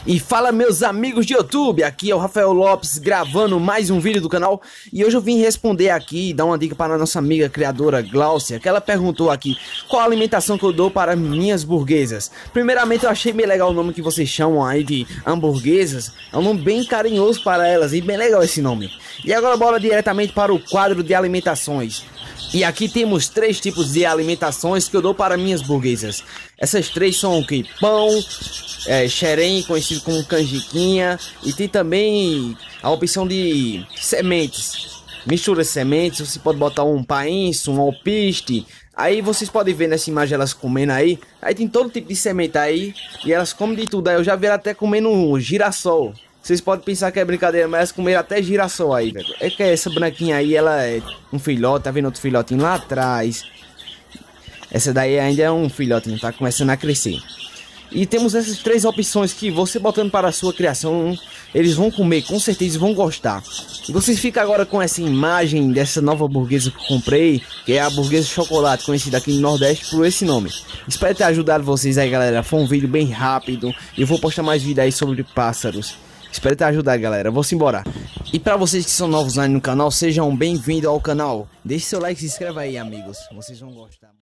E fala, meus amigos de YouTube, aqui é o Rafael Lopes gravando mais um vídeo do canal. E hoje eu vim responder aqui e dar uma dica para a nossa amiga criadora Glaucia, que ela perguntou aqui qual a alimentação que eu dou para minhas burguesas. Primeiramente, eu achei bem legal o nome que vocês chamam aí de hamburguesas. É um nome bem carinhoso para elas e bem legal esse nome. E agora bora diretamente para o quadro de alimentações. E aqui temos três tipos de alimentações que eu dou para minhas burguesas. Essas três são o que? Pão, xerém, conhecido como canjiquinha, e tem também a opção de sementes. Mistura de sementes, você pode botar um painço, um alpiste. Aí vocês podem ver nessa imagem elas comendo aí. Aí tem todo tipo de semente aí, e elas comem de tudo. Aí eu já vi ela até comendo um girassol. Vocês podem pensar que é brincadeira, mas elas comeram até girassol aí, velho. É que essa bonequinha aí, ela é um filhote, tá vendo outro filhotinho lá atrás? Essa daí ainda é um filhotinho, tá começando a crescer. E temos essas três opções que você botando para a sua criação, eles vão comer, com certeza vão gostar. E vocês ficam agora com essa imagem dessa nova burguesa que eu comprei, que é a burguesa chocolate, conhecida aqui no Nordeste por esse nome. Espero ter ajudado vocês aí, galera. Foi um vídeo bem rápido e eu vou postar mais vídeos aí sobre pássaros. Espero te ajudar, galera. Vou embora. E para vocês que são novos aí no canal, sejam bem-vindos ao canal. Deixe seu like e se inscreva aí, amigos. Vocês vão gostar.